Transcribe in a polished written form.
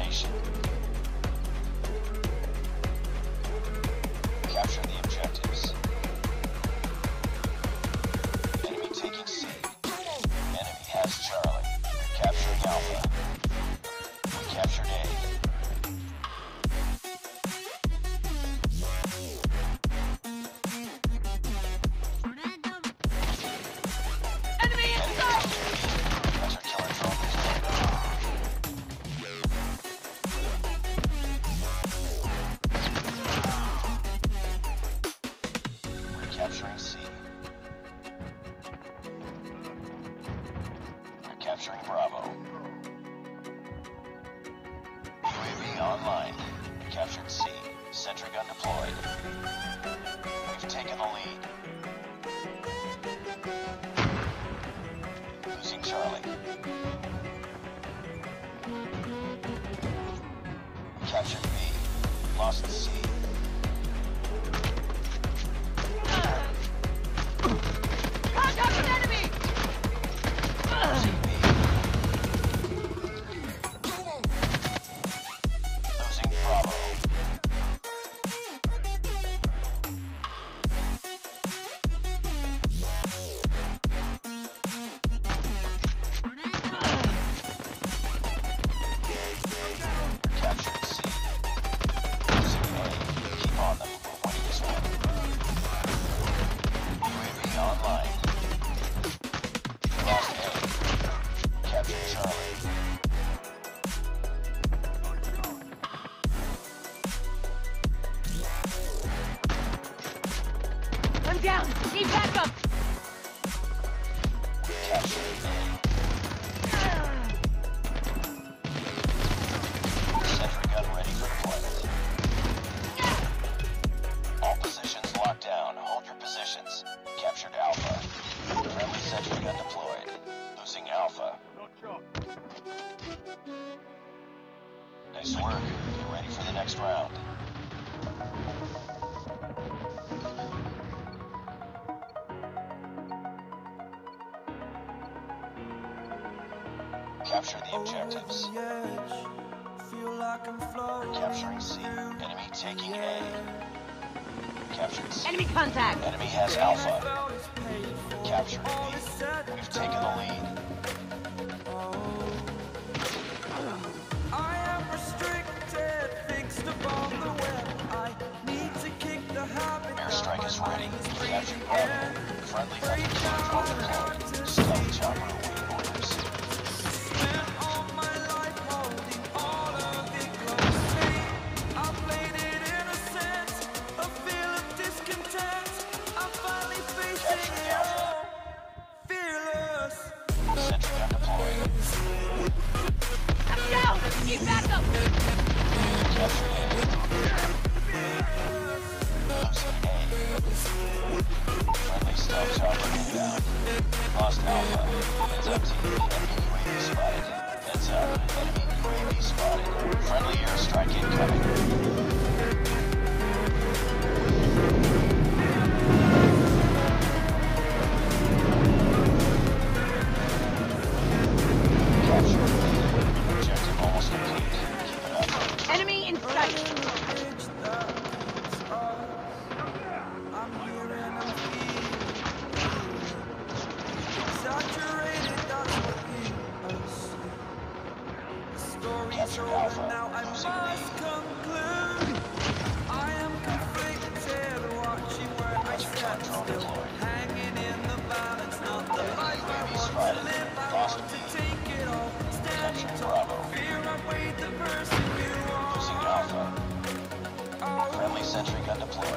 formation. Capture the objectives. Enemy taking C. Enemy has Charlie. We're capturing Alpha. We captured A. Capturing C. We're capturing Bravo. UAV online. We captured C. Sentry gun deployed. We've taken the lead. Losing Charlie. We captured B. Lost C. I'm down! Need backup! Sentry gun ready for deployment. All positions locked down. Hold your positions. Captured Alpha. Friendly sentry gun deployed. Losing Alpha. Nice work. Get ready for the next round. Capture the objectives. We're capturing C. Enemy taking A. Captured C. Enemy contact! Enemy has Alpha. Captured B. We've taken the lead. I am restricted, fixed above the web. I need to kick the habit. Airstrike is ready. Captured Bravo. Friendly Thunder deployed. Stealth chopper awaiting orders. Need backup! Captured A. Losing A. Friendly stealth chopper inbound. Lost Alpha. Heads up team. Enemy UAV spotted. Heads up. Enemy UAV spotted. Friendly airstrike incoming. Enemy in sight! Captured Alpha. Losing B. I am conflicted, watching where I stand still, hanging in the balance, not the life I want to live. I want to take it all, standing tall. Fear I weighed the person you are. Losing Alpha. Friendly sentry gun deployed.